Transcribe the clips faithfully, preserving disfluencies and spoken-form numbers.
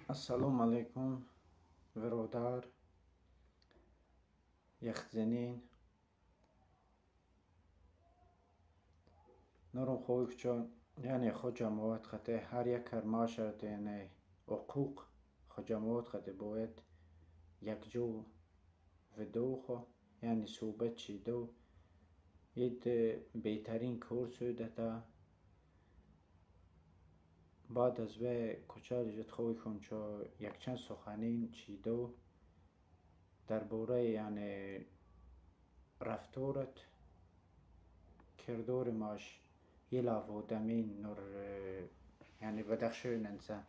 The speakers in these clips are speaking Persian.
السلام علیکم برادر یخزنین نورم خویف چون یعنی خود جماعت خطه هر یک کرماش شرط یعنی حقوق خود جماعت خطه باید یک جو و دو خو یعنی صحبت چی دو اید بهترین کورس تا بعد از وی کچال جد خوی کن چو یک چند سخنین چی دو درباره یعنی رفتارت کردار ماش یلا و دمین نور یعنی بدخشون انسان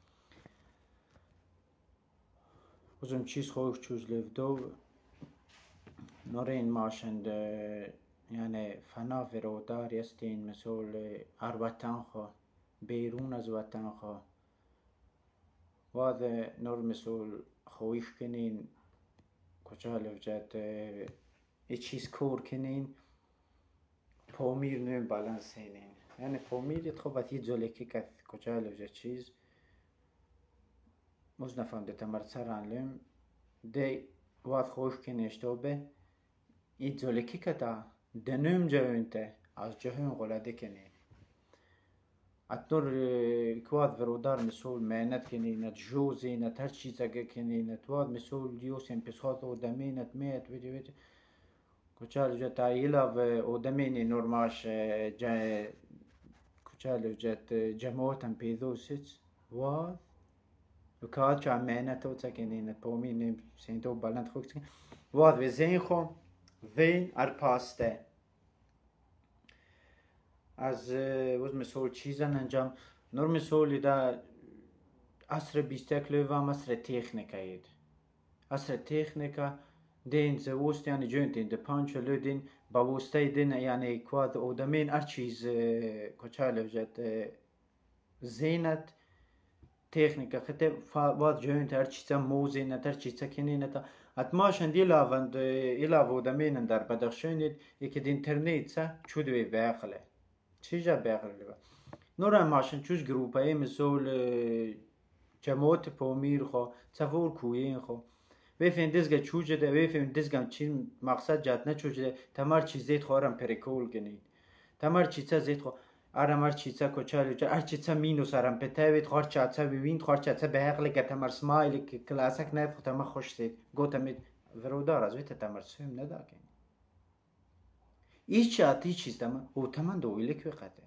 وزم چیز خوی چوز لفدو نورین ماشند یعنی فنا ورودار یستین مسئول اربطان خو بیرون از وطن خو واد نور مسئول خویش کنین کجا لفجت ای چیز کور کنین پامیر نیم بالانس هینین یعنی پامیر یت خوبت یه جلکی که کجا لفجت چیز موز نفهمده تمر سران لیم دی واد خویش کنیش تو به ای جلکی که تا دنیم جوینته از جهون غلاده کنین اتنور کواد ورودار مسئول مهنت کنین جوزی نت هر چیزا کنین تواد مسئول دیوسین پسخات و دمینت میت ویدی ویدی کچال جت ایلا و دمینی نورماش جا کچال جت جماعتم پیدوسیت واد وکات چه مهنت و تکنین پومین سینتو بالند خوک تکن واد و زین خو وین ارپاسته از وز مسئول چیزن انجام نور مسئولی دا اصر بیستک لوام اصر تکنیکا اید اصر تکنیکا دین زوست یعنی جوین دین ده پانچو لو دین باوسته دین یعنی کواد اودمین ار چیز کچاله وجد زینت تکنیکا خطه واد جوین ار چیزا موزینت ار چیزا کنینت اتماشن دی لاوند ایلا اودمین در بدخشون دید یکی دی اینترنیت سا چودوی باقله چیجا باقله با نورا ماشن چوش گروپای مسئول جماعت پامیر خو تفور کوین خو ویفین دزگا چوجه ده ویفین دزگا چی مقصد جات نه چوجه ده تمر چیزیت خورم پریکول گنید تمر چیزا زیت خو ارم ار چیزا کچالی جا ار چیزا مینوس ارم پتاوید خور چاچا ببین خور چاچا باقله که تمر سمایلی که کلاسک نید خو تمر خوش سید گو تمید ورودار از ویت تمر سویم ندا کنید ایش چاعتی چیز تمر او تمن دویلک وقته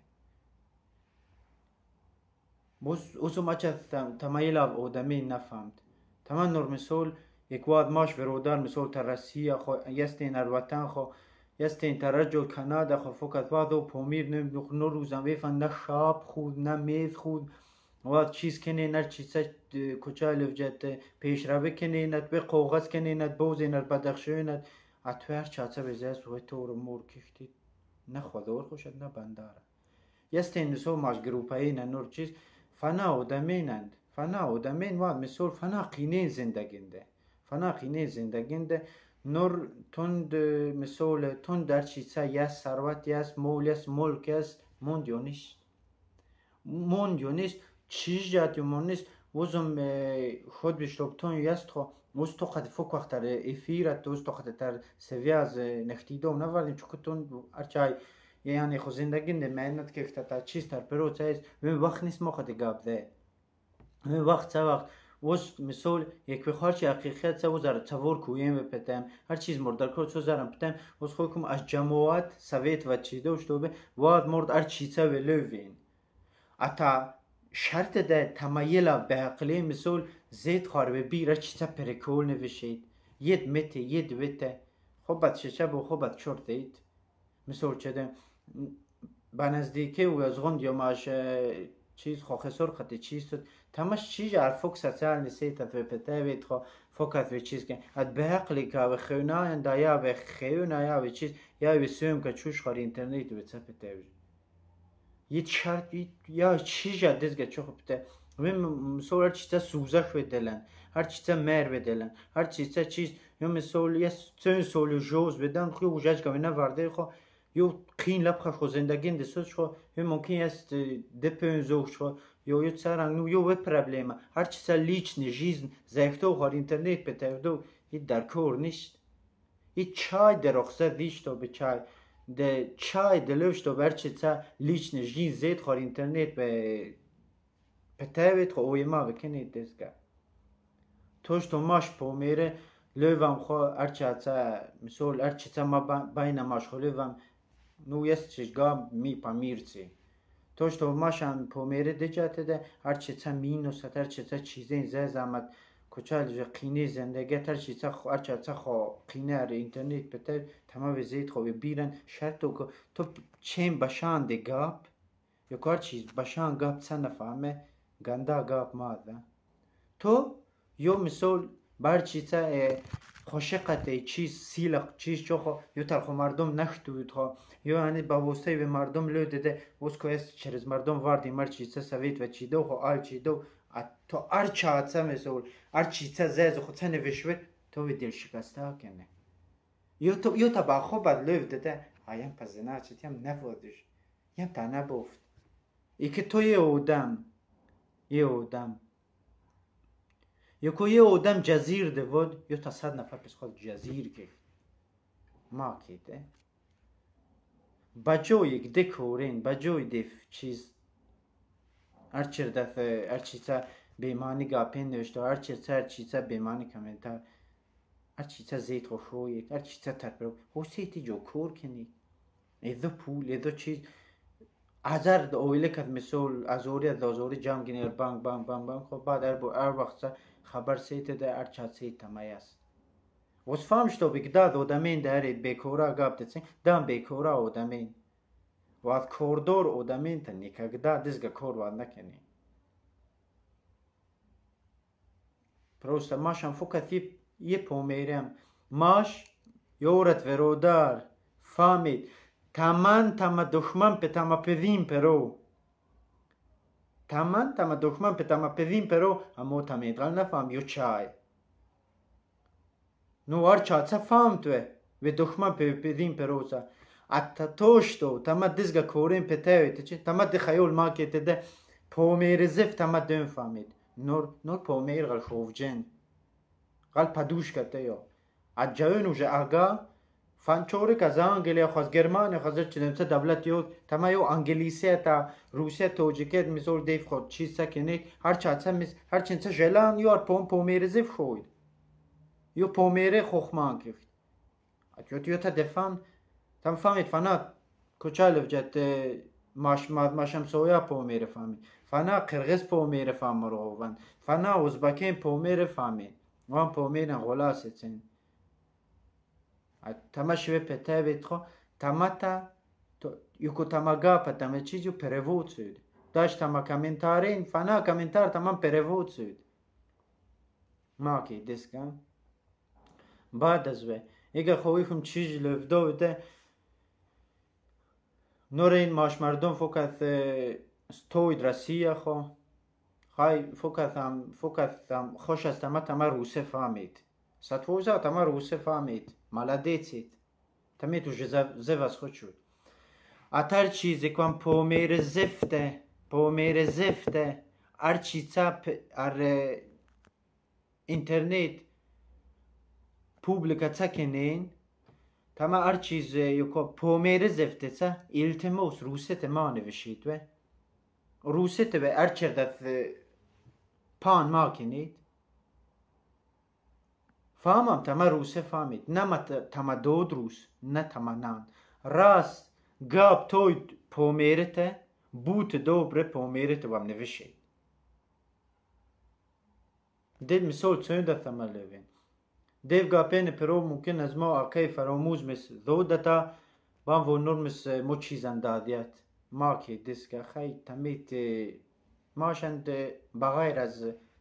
بس اوسو ماچه تمایلا اودمی نفهمد تمن نور مسئول یک واد ماش ورودار مسئول ترسیه خو یستین اروتن خو یستین ترجل کانادا خو فقط وادو پامیر نم نور روزم ویفن نه شاب خود نه میز خود واد چیز کنی نه چیزا کجا لفجت پیش رو کنی نه به قوغز کنی نه بوزی نه بدخشوی نه اتوار چاچا بزاس و تور مور کشتی نه خودور خوشد نه بنداره یستین مسئول ماش گروپایی نه نور چیز فنا و دمینند فنا و دمین واد مسئول فنا قینه زندگینده فنا قینه زندگینده نور تند مسئول تند در چیزا یس ثروت یس مول یس ملک یس موندیونیست موندیونیست چیز جاتی مونیست وزم خود بشتاب تون یست خو وز تو قد فوق وقت تر افیرت وز تو قد تر سویاز نختیدو نوردیم چون تون ارچای یعنی خو زندگینده مهنت که تا چیز تر پرو چیز وی وقت نیست ما خود گاب ده وی وقت چه وقت وز مسئول یک بخارچی حقیقت سه وزار تفور کویم بپتم هر چیز مردر کرد سو زارم پتم وز خوکم از جماعت سویت و چی دوش دوبه واد مرد هر چیزا ولوین اتا شرط ده تمایلا به عقلی مسئول زید خاربه بیر هر چیزا پرکول نوشید ید مته ید وته خوبت ششب و خوبت چرت اید مسئول چده بنزدیکه و از غند یا ماش چیز خو خسر خطی چیز تد تماش چیز عرفوک سوسیال نسیت و پتاوید خو فوکت و چیز کن اد به عقلی که و خونا اندا یا به خونا یا به چیز یا به سوم که چوش خاری اینترنت و چه پتاوید یه شرط یا چیز دزگه چه پته و مسئول هر چیزا سوزش بدلن هر چیزا مر بدلن هر چیزا چیز یا مسئول یه سن سول جوز بدن خو وجاج که نه ورده خو یو قین لب خو زندگی دستش خو ممکن است دپن زوش خو Jo ju tsarang nu jo ett problem. Har chisa lichne жизнь за кто har internet betevdo i dar kor nicht. I chai der rokhsa dishto be chai. De chai de lövsto berchitsa lichne жизнь zet har internet be betevet kho oyma bekenit deska. Tosh to mash pomere lövam kho archatsa misol architsa ma baina mash kho lövam nu jest chishga mi pamirtsi. توش تو ماشان پومیره دجاته ده هر چی تا مینوس هر چی تا چیزین زز آمد کچال جو قینه زندگی هر چی تا خو هر چی تا خو قینه ار اینترنت بته تمام وزید خو بیرن شرط تو تو چیم باشان ده گاب یا کار چیز باشان گاب تا نفهمه گندا گاب ماده تو یو مثال بر چی تا خوشقته چیز سیلق چیز چو خو یو تر خو مردم نشتوید خو یو هنی با واسطه به مردم لو دده واسه کویس چرز مردم واردی مر چیزا سوید و چی دو خو آل چی دو تو ار چاعتسا مثل ار چیزا زز خو تنه وشوید تو وی دل شکسته کنه یو تو یو تا با خو بد لو دده هایم پزنا چتیم نفودش یم تا نبوفت ای که تو یه اودم یه اودم یکو یه اودم جزیر ده ود یو تا صد نفر پس خود جزیر که ما کیده بجوی دکورین بجوی دف چیز هر چر دفعه هر چیزا بیمانی گاپین نوشته هر چیزا هر چیزا بیمانی کامنتار هر چیزا زیت خوشوی هر چیزا ترپرو حسیتی جو کور کنی ایدو پول ایدو چیز هزار اویله کد مثل ازوری از ازوری جام گینیر بانک بانک بانک بانک خب بعد هر هر وقت خبر سیت ده هر چات سیت تمایست وس فهمش تو بگداد ودمین داره بیکورا گابتسین دام بیکورا ودمین واد کوردور ودمین تنی که گداد دزگ کور واد نکنی پروسته ماشم فکر یه پومیرم ماش یورت ورودار فهمید تمام تمام دشمن به تمام پدیم پرو تمام تمام دشمن به تمام پدیم پرو اما تمید غل نفهم یو چای نو هر چاچه فهم توه و دشمن به پدیم پروسا اتا توشتو تمام دزگا کورین پتاوی تچه تمام دی خیول ما که تده پومیر زف تمام دون فهمید نور نور پومیر غل خوفجن غل پدوش کته یا عجاون وجه آگا فانچوری که از انگلیه خواست گرمانه خواست چیزم سه دولت یو تمام یو انگلیسیه تا روسیه توجیکت میزور دیف خود چیز سکنه هر چاچه میز هر چنسه جلان یار پوم پومیر زف خوید یو پومیره خوخمان کفت یو یو تا دفن تم فهمید فنا کچالف جت ماش ماشم سویا پومیره فهمید فنا قرغز پومیره فهم روان فنا ازبکین پومیره فهمید وان پومیره غلاسه چن تما شوی پتاوید خو تما تا یکو تما گاپا تما چیزو پرevod سود داشت تما کامنتارین فنا کامنتار تمام پرevod سود ما کی دسکن بعد از وی اگر خوی خم چیز لفدو ده نورین ماش مردم فکت ستوید رسیه خو خای فکت هم فکت هم خوش است تما تما روسه فهمید ستوزا تما روسه فهمید مالدیتید تمی تو زف از خود شد اتر چیزی کن پومیر زفته پومیر زفته ار چیزا ار اینترنت پوبلیکا تکنین تما ار چیز یکو پومیر زفته تا التماس روسه ما نوشید و روسه به ار چردت پان ما کنید فهمم تما روسه فهمید نه تما دود روس نه تما نان راست گاب توید پومیرته بوت دوبره پومیرته وام نوشید دید مثال چون ده تما لوین دیو گاپین پرو ممکن از ما آقای فراموز مثل دودتا وام و نرمس مو چیزن دادیت ما که دسکه خیلی تمیت ماشند بغیر از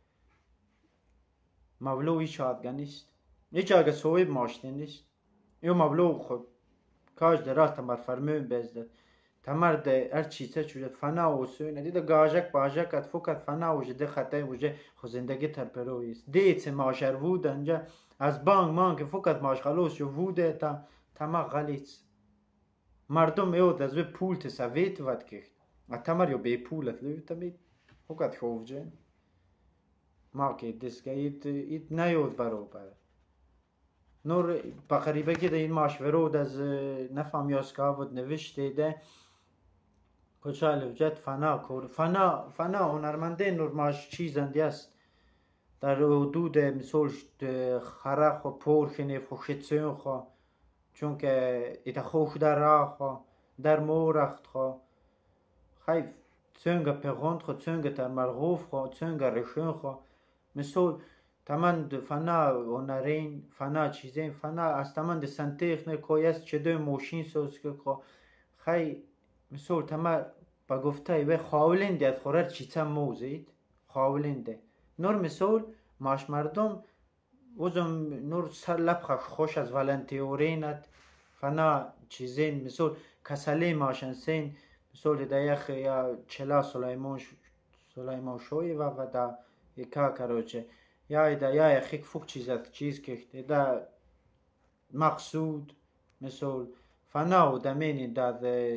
مبلو هیچ آدگه نیست هیچ آگه سویب ماشته نیست یو مبلو خود کاش دراز تمر فرمون بزده تمر ده هر چیزه چوده فنا و سوینه دیده گاجک باجک ات فکت فنا وجه ده خطای وجه خو زندگی تر پرویست دیت سه ماشر وود انجا از بانک مانک فکت ماش خلوص شو ووده تا تمر غلیت مردم ایود از به پول تسویت ود کهت ات تمر یو بی پولت لوی تمید فقط خوفجه ما که دسگه اید اید نیود بروبر نور بقریبه که ده این ماش ورود از نفهم یاسکاود نوشته ده کچال وجد فنا کور فنا فنا هنرمنده نور ماش چیزندی است در حدود مثل خرق و پرخنه خوشتسون خو چون که ایت خوش در راه خو در مورخت خو خیف چونگه پیغاند خو چونگه در مرغوف خو چونگه رشون خو مثل تمام فنا هنرین فنا چیزین فنا از تمام سنتیخ نکویست چه دو موشین سوز که خو خی مثل تمام با گفته و خاولنده از خورد چیتا موزید خاولنده نور مثل ماش مردم وزم نور سر لبخش خوش از والنتیورینت فنا چیزین مثل کسلی ماشن سین مثل دایخ یا چلا سلیمان سلیمان شوی و و دا یکا کروچه یا دا یا یخیک فوق چیزت چیز که دا مقصود مثل فنا و دمینی دا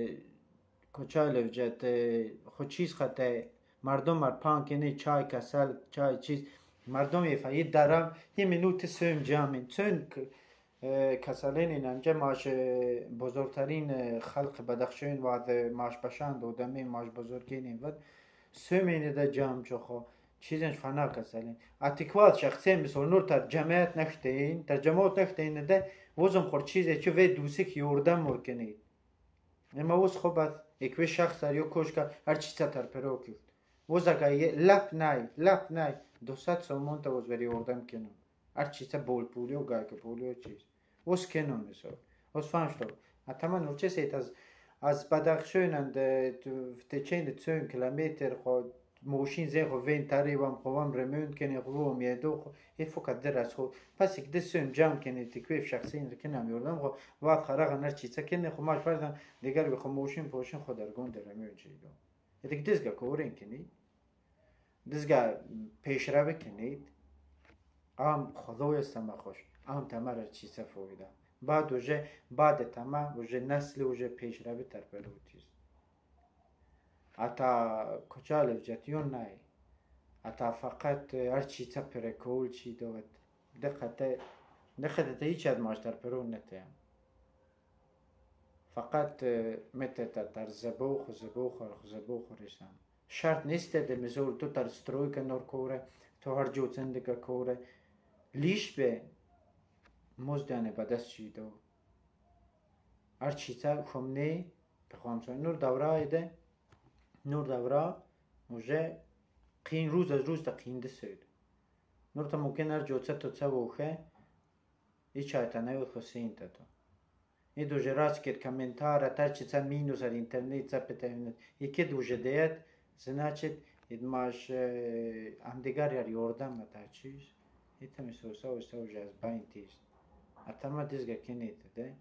کچال وجد خود چیز خطه مردم مر پانکنی چای کسل چای چیز مردم یفاید درم یه منوت سوم جامین چون کسالین اینجا ماش بزرگترین خلق بدخشین و ماش بشند و دمی ماش بزرگین ود سوم اینه ده جام چخو چیزنش فنا کسالین اتکوات شخصی مثل نور تر جمعیت نشتین تر جماعت نشتین ده وزم خور چیزه چه وی دوسی که یوردن مرکنید اما وز خوب است اکوی شخص در یو کش که هر چیزا تر پرو کرد وز اگه لپ نای لپ نای دوست سومون تا وز بری یوردن کنم هر چیزا بول پولی و گای که پولی و چیز وز کنم مثل وز فهمش تو اتما نوچه سیت از از بدخشونند تچین چون کیلومتر خود موشین زی خو وین تقریبا خوام رمون کنی خو میدو خو ای فقط در از خو پس یک دسم جام کنی تکویف شخصی کنم یوردم خو وقت خرق نر چیزا کنی خو ماش فردن دیگر به خو موشین پوشین خود در گون در رمون چیدو یک دزگا کورین کنی دزگا پیش رو بکنید ام خدای استم خوش ام تمر چیزا فویدا بعد وجه بعد تمام وجه نسل وجه پیش رو تر پلوتیز اتا کچال وجتیون نای اتا فقط هر چی تا پرکول چی دوت دقته دقته تا هیچ از ماشتر پرون نتیم فقط مت تا تر زبوخ و زبوخ و زبوخ رسم شرط نیست ده مزول تو تر ستروی که نور کوره تو هر جو زندگه کوره لیش به مزدانه با دست چی دو هر چی تا خمنی بخوام سوی نور دوره ده نور دوره موجه قین روز از روز تا قینده سید نور تا ممکن هر جوچه تو چه بوخه ای چای تا نیود خسین تا تو ای دوجه راست کرد کمنتاره تر چه چه مینو سر اینترنت چه پتاینت یکی دوجه دیت زناچت اید ماش همدیگر یار یوردم تا چیز ایتا می سوسا و سوجه از باین تیز اتما دیزگه کنید ده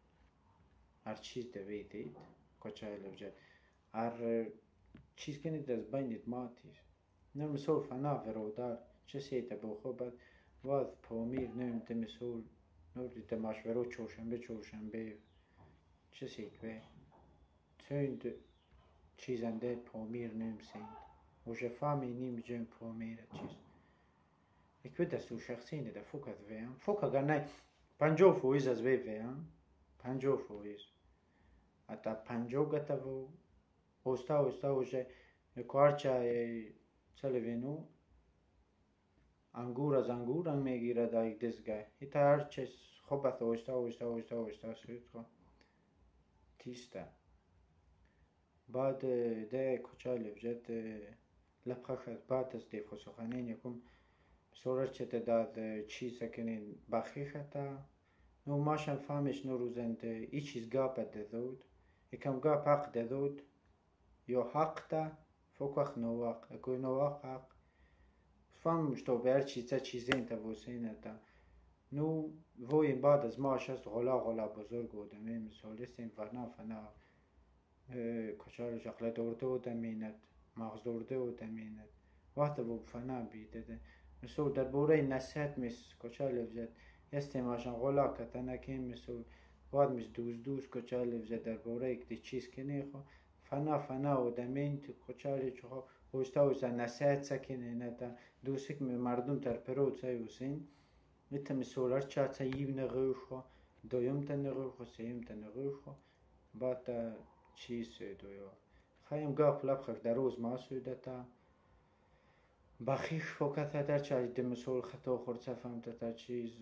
هر چیز دویدید کچای لوجه هر چیز کنید از باینید ماتیز نور مسول فنا ورودار چه سیتا بو خوبت واز پومیر نیم ده مسول نور دیده ماش ورود چوشنبه چوشنبه چه سیت به تند چیزنده پومیر نیم سیند وجه فامی نیم جن پومیر چیز اکوی دستو شخصی نده فوق از ویم فوق اگر نه پنجو فویز از وی ویم پنجو فویز اتا پنجو گتا و اوستا اوستا وجه کارچا چلوینو انگور از انگور هم میگیره دا یک دزگاه ایتا هر چیز خوب است اوستا اوستا اوستا اوستا سوید خو تیستا بعد ده کچا لفجت لبخش بعد از ده خسخانین یکم سورر چته داد چیزا کنین بخیختا نو ماشن فهمش نو روزند ای چیز گاپت دادود یکم گاپ حق دادود یا حق تا فوق وقت نو وقت اکوی نو وقت حق فهمش تو به هر چیزا چیزین تا بوسینه تا نو وی بعد از ماش است غلا غلا بزرگ بودمه مثال استیم فنا فنا کچال شغله دورده و دمینت مغز دورده و دمینت وقت بو فنا بیده ده مثل در بوره نصیحت میس کچال لفجت استیم آشان غلا کتنه که مثل واد میس دوز دوز کچال لفجت در بوره یک دی چیز کنی خو فنا فنا و دمین تو کچال چخو اوستا اوستا نصیحت سکنه نتا دوسک مردم تر پرو چای وسین ایت مسولار چا چاییب نگوش خو دویم تا نگوش خو سیم تا نگوش خو با تا چیز دویا خواهیم گاف لب خف در روز ما سویده تا بخیش فکت در چای دمسول خطا خورد سفهم تا چیز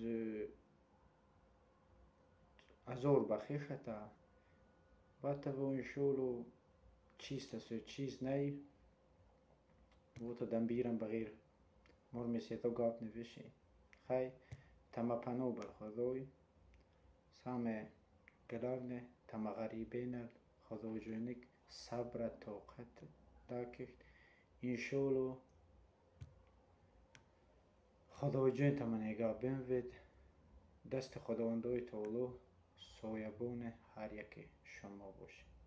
ازور بخیش تا با تا و این شولو چیز تسوی چیز نی و تا دنبیرم بغیر مرمیسی تو گاب نوشی خی تما پنو بر خدای سام گلارنه تما غریبینر خدای جونک صبر طاقت داکش این شولو خدای جون تما نگاه بنوید دست خداوندوی تولو سایبون هر یکی شما باشه.